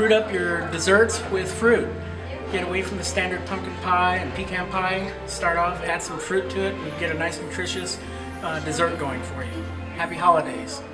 fruit up your desserts with fruit. Get away from the standard pumpkin pie and pecan pie. Start off, add some fruit to it, and get a nice nutritious dessert going for you. Happy holidays.